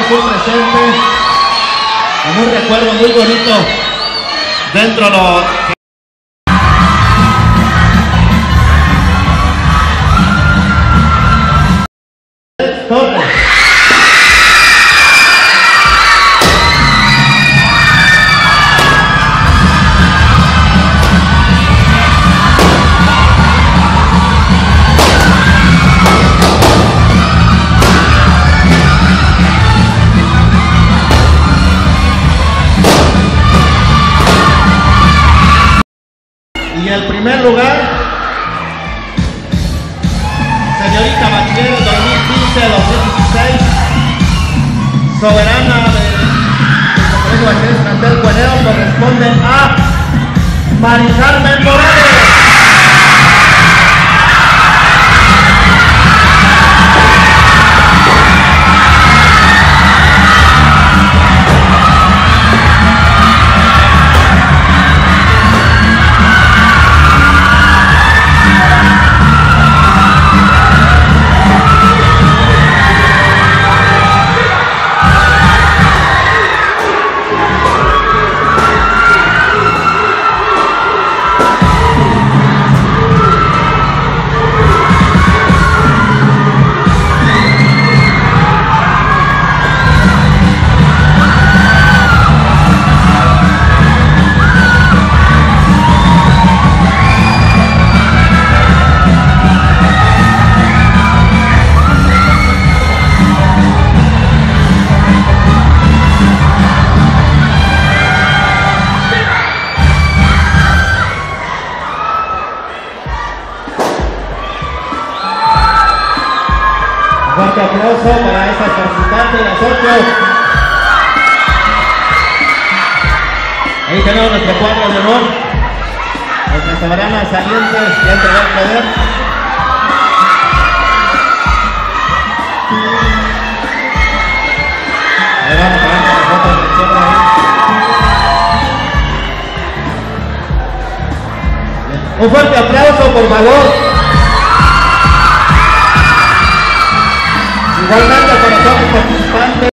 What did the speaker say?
su presente en un recuerdo muy bonito dentro de lo que... Torres. Y el primer lugar, señorita Bachiller 2015-2016, soberana del Colegio Bachiller Plantel Cueneo, corresponde a Mari Carmen Morales. Fuerte aplauso para esas participantes, las 8. Ahí tenemos nuestro cuadro de honor. Nuestra soberana saliente ya entregó el poder. Ahí vamos a ver con las fotos de izquierda ahí. Un fuerte aplauso, por favor. Igualmente para todos los participantes.